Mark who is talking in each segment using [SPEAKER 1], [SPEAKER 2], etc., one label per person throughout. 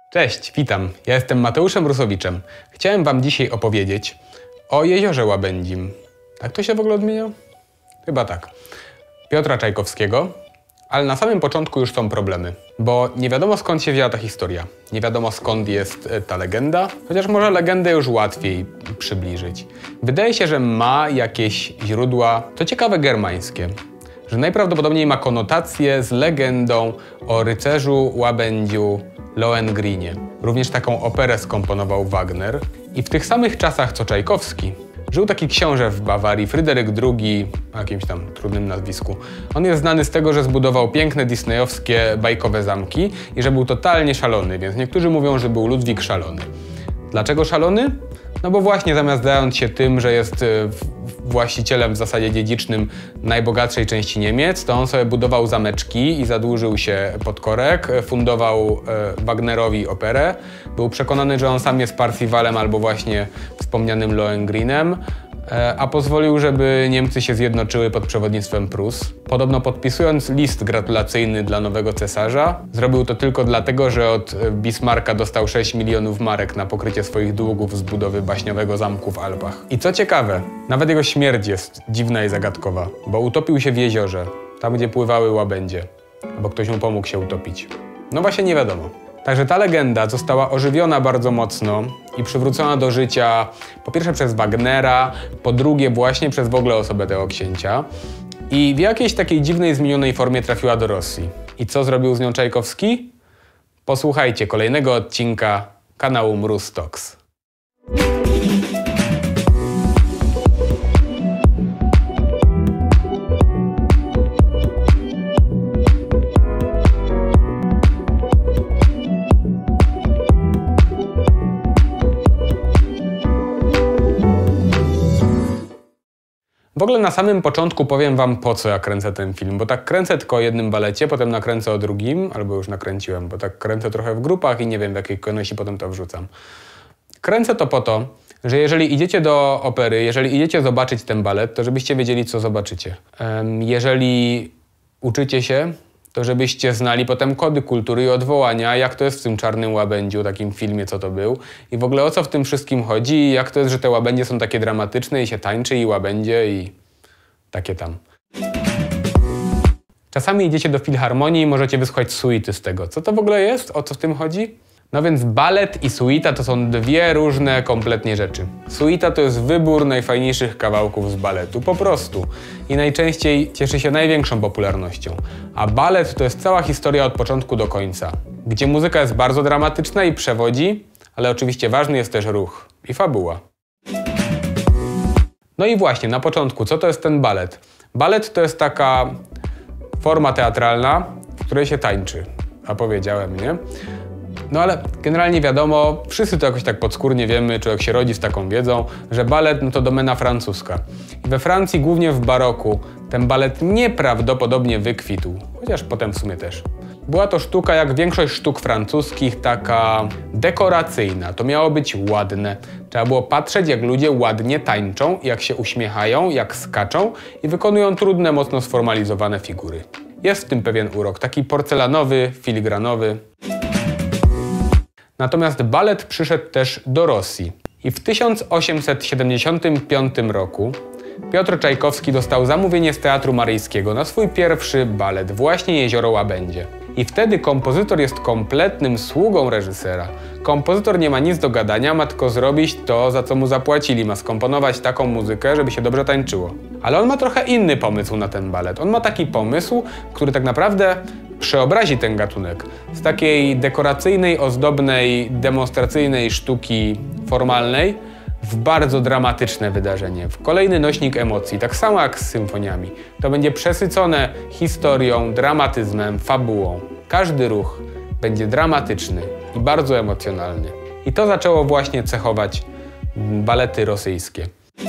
[SPEAKER 1] Cześć, witam. Ja jestem Mateuszem Rusowiczem. Chciałem wam dzisiaj opowiedzieć o Jeziorze Łabędzim. Tak to się w ogóle odmienia? Chyba tak. Piotra Czajkowskiego. Ale na samym początku już są problemy, bo nie wiadomo skąd się wzięła ta historia. Nie wiadomo skąd jest ta legenda, chociaż może legendę już łatwiej przybliżyć. Wydaje się, że ma jakieś źródła, co ciekawe, germańskie. Że najprawdopodobniej ma konotację z legendą o rycerzu Łabędziu Lohengrinie. Również taką operę skomponował Wagner. I w tych samych czasach co Czajkowski żył taki książę w Bawarii, Fryderyk II, o jakimś tam trudnym nazwisku. On jest znany z tego, że zbudował piękne disneyowskie bajkowe zamki i że był totalnie szalony, więc niektórzy mówią, że był Ludwik szalony. Dlaczego szalony? No bo właśnie zamiast zająć się tym, że jest właścicielem w zasadzie dziedzicznym najbogatszej części Niemiec, to on sobie budował zameczki i zadłużył się pod korek, fundował Wagnerowi operę. Był przekonany, że on sam jest Parsifalem albo właśnie wspomnianym Lohengrinem, a pozwolił, żeby Niemcy się zjednoczyły pod przewodnictwem Prus. Podobno podpisując list gratulacyjny dla nowego cesarza, zrobił to tylko dlatego, że od Bismarcka dostał 6 milionów marek na pokrycie swoich długów z budowy baśniowego zamku w Alpach. I co ciekawe, nawet jego śmierć jest dziwna i zagadkowa, bo utopił się w jeziorze, tam gdzie pływały łabędzie, bo ktoś mu pomógł się utopić. No właśnie nie wiadomo. Także ta legenda została ożywiona bardzo mocno i przywrócona do życia po pierwsze przez Wagnera, po drugie właśnie przez w ogóle osobę tego księcia i w jakiejś takiej dziwnej, zmienionej formie trafiła do Rosji. I co zrobił z nią Czajkowski? Posłuchajcie kolejnego odcinka kanału Mróz Talks. W ogóle na samym początku powiem wam, po co ja kręcę ten film, bo tak kręcę tylko o jednym balecie, potem nakręcę o drugim, albo już nakręciłem, bo tak kręcę trochę w grupach i nie wiem w jakiej kolejności potem to wrzucam. Kręcę to po to, że jeżeli idziecie do opery, jeżeli idziecie zobaczyć ten balet, to żebyście wiedzieli, co zobaczycie. Jeżeli uczycie się, to żebyście znali potem kody kultury i odwołania, jak to jest w tym Czarnym Łabędziu, takim filmie, co to był. I w ogóle o co w tym wszystkim chodzi i jak to jest, że te łabędzie są takie dramatyczne i się tańczy i łabędzie i takie tam. Czasami idziecie do filharmonii i możecie wysłuchać suity z tego. Co to w ogóle jest? O co w tym chodzi? No więc balet i suita to są dwie różne kompletnie rzeczy. Suita to jest wybór najfajniejszych kawałków z baletu, po prostu. I najczęściej cieszy się największą popularnością. A balet to jest cała historia od początku do końca, gdzie muzyka jest bardzo dramatyczna i przewodzi, ale oczywiście ważny jest też ruch i fabuła. No i właśnie, na początku, co to jest ten balet? Balet to jest taka forma teatralna, w której się tańczy. A powiedziałem, nie? No ale generalnie wiadomo, wszyscy to jakoś tak podskórnie wiemy, człowiek się rodzi z taką wiedzą, że balet no to domena francuska. I we Francji, głównie w baroku, ten balet nieprawdopodobnie wykwitł, chociaż potem w sumie też. Była to sztuka, jak większość sztuk francuskich, taka dekoracyjna. To miało być ładne. Trzeba było patrzeć, jak ludzie ładnie tańczą, jak się uśmiechają, jak skaczą i wykonują trudne, mocno sformalizowane figury. Jest w tym pewien urok, taki porcelanowy, filigranowy. Natomiast balet przyszedł też do Rosji. I w 1875 roku Piotr Czajkowski dostał zamówienie z Teatru Maryjskiego na swój pierwszy balet, właśnie Jezioro Łabędzie. I wtedy kompozytor jest kompletnym sługą reżysera. Kompozytor nie ma nic do gadania, ma tylko zrobić to, za co mu zapłacili. Ma skomponować taką muzykę, żeby się dobrze tańczyło. Ale on ma trochę inny pomysł na ten balet. On ma taki pomysł, który tak naprawdę przeobrazi ten gatunek z takiej dekoracyjnej, ozdobnej, demonstracyjnej sztuki formalnej w bardzo dramatyczne wydarzenie, w kolejny nośnik emocji, tak samo jak z symfoniami. To będzie przesycone historią, dramatyzmem, fabułą. Każdy ruch będzie dramatyczny i bardzo emocjonalny. I to zaczęło właśnie cechować balety rosyjskie.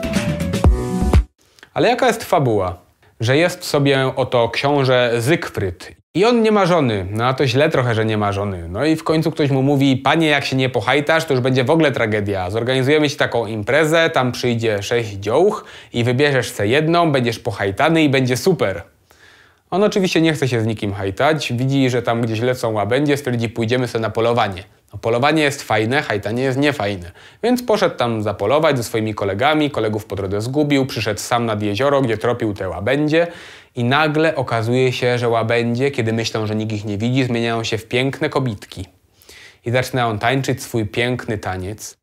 [SPEAKER 1] Ale jaka jest fabuła? Że jest sobie oto książę Zygfryd i on nie ma żony. No a to źle trochę, że nie ma żony. No i w końcu ktoś mu mówi: panie, jak się nie pohajtasz, to już będzie w ogóle tragedia. Zorganizujemy ci taką imprezę, tam przyjdzie 6 dziołch i wybierzesz se jedną, będziesz pohajtany i będzie super. On oczywiście nie chce się z nikim hajtać, widzi, że tam gdzieś lecą łabędzie, stwierdzi: pójdziemy sobie na polowanie. No Polowanie jest fajne, hajtanie jest niefajne. Więc poszedł tam zapolować ze swoimi kolegami, kolegów po drodze zgubił, przyszedł sam nad jezioro, gdzie tropił te łabędzie i nagle okazuje się, że łabędzie, kiedy myślą, że nikt ich nie widzi, zmieniają się w piękne kobitki. I zaczynają tańczyć swój piękny taniec.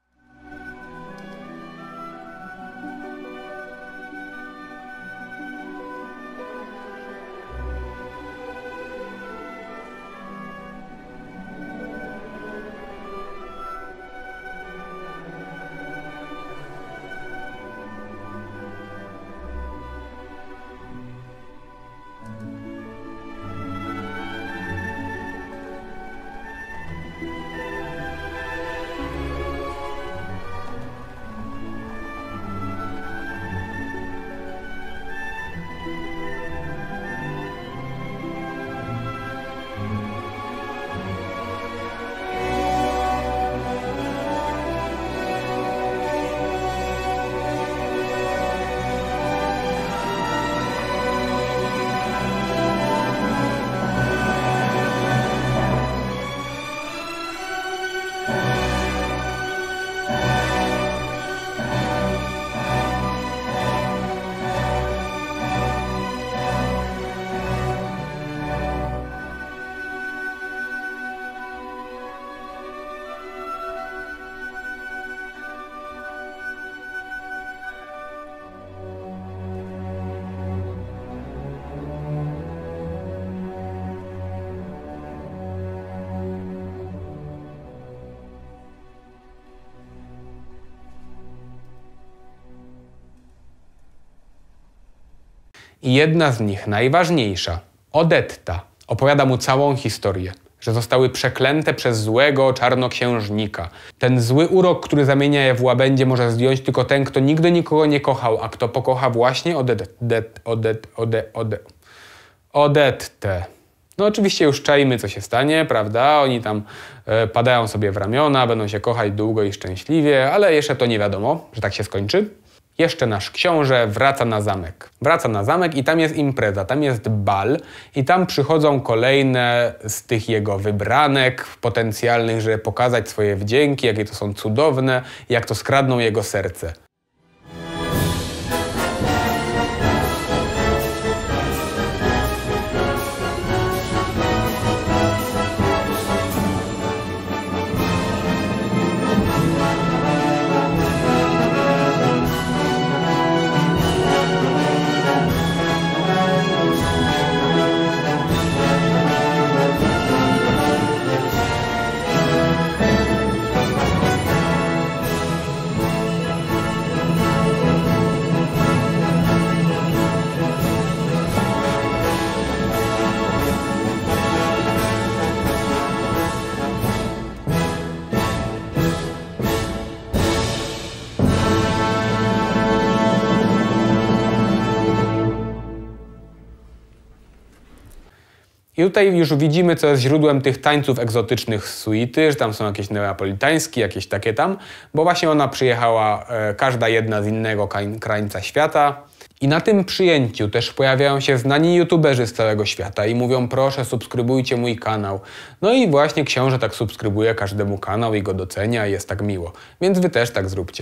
[SPEAKER 1] I jedna z nich, najważniejsza, Odetta, opowiada mu całą historię, że zostały przeklęte przez złego czarnoksiężnika. Ten zły urok, który zamienia je w łabędzie, może zdjąć tylko ten, kto nigdy nikogo nie kochał, a kto pokocha właśnie Odettę. No oczywiście już czajmy, co się stanie, prawda? Oni tam padają sobie w ramiona, będą się kochać długo i szczęśliwie, ale jeszcze to nie wiadomo, że tak się skończy. Jeszcze nasz książę wraca na zamek. Wraca na zamek i tam jest impreza, tam jest bal i tam przychodzą kolejne z tych jego wybranek potencjalnych, żeby pokazać swoje wdzięki, jakie to są cudowne, jak to skradną jego serce. I tutaj już widzimy, co jest źródłem tych tańców egzotycznych z suity, że tam są jakieś neapolitańskie, jakieś takie tam, bo właśnie ona przyjechała, każda jedna z innego krańca świata. I na tym przyjęciu też pojawiają się znani youtuberzy z całego świata i mówią: proszę, subskrybujcie mój kanał. No i właśnie książę tak subskrybuje każdemu kanał i go docenia i jest tak miło. Więc wy też tak zróbcie.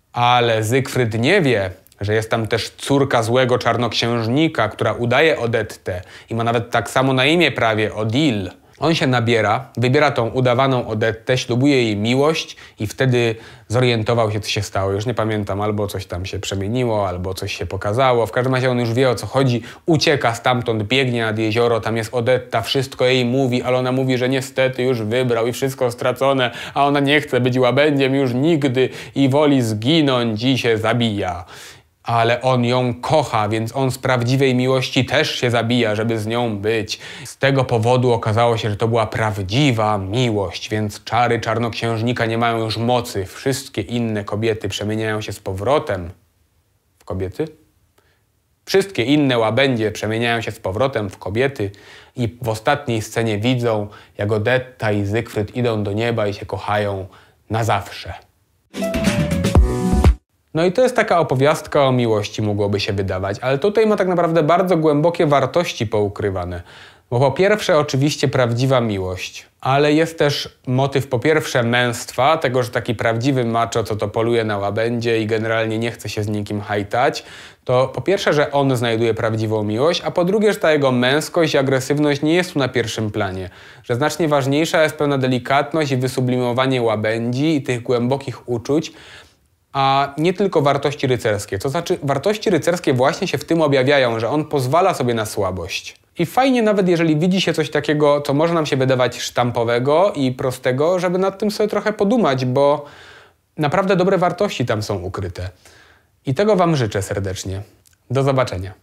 [SPEAKER 1] Ale Zygfryd nie wie, że jest tam też córka złego czarnoksiężnika, która udaje Odettę i ma nawet tak samo na imię prawie, Odile. On się nabiera, wybiera tą udawaną Odettę, ślubuje jej miłość i wtedy zorientował się, co się stało. Już nie pamiętam, albo coś tam się przemieniło, albo coś się pokazało. W każdym razie on już wie, o co chodzi. Ucieka stamtąd, biegnie nad jezioro, tam jest Odetta, wszystko jej mówi, ale ona mówi, że niestety już wybrał i wszystko stracone, a ona nie chce być łabędziem już nigdy i woli zginąć i się zabija. Ale on ją kocha, więc on z prawdziwej miłości też się zabija, żeby z nią być. Z tego powodu okazało się, że to była prawdziwa miłość, więc czary czarnoksiężnika nie mają już mocy. Wszystkie inne kobiety przemieniają się z powrotem w kobiety. Wszystkie inne łabędzie przemieniają się z powrotem w kobiety i w ostatniej scenie widzą, jak Odetta i Zygfryd idą do nieba i się kochają na zawsze. No i to jest taka opowiastka o miłości, mogłoby się wydawać, ale tutaj ma tak naprawdę bardzo głębokie wartości poukrywane. Bo po pierwsze oczywiście prawdziwa miłość, ale jest też motyw po pierwsze męstwa, tego, że taki prawdziwy macho, co to poluje na łabędzie i generalnie nie chce się z nikim hajtać, to po pierwsze, że on znajduje prawdziwą miłość, a po drugie, że ta jego męskość i agresywność nie jest tu na pierwszym planie. Że znacznie ważniejsza jest pewna delikatność i wysublimowanie łabędzi i tych głębokich uczuć, a nie tylko wartości rycerskie. To znaczy wartości rycerskie właśnie się w tym objawiają, że on pozwala sobie na słabość. I fajnie nawet, jeżeli widzi się coś takiego, co może nam się wydawać sztampowego i prostego, żeby nad tym sobie trochę podumać, bo naprawdę dobre wartości tam są ukryte. I tego Wam życzę serdecznie. Do zobaczenia.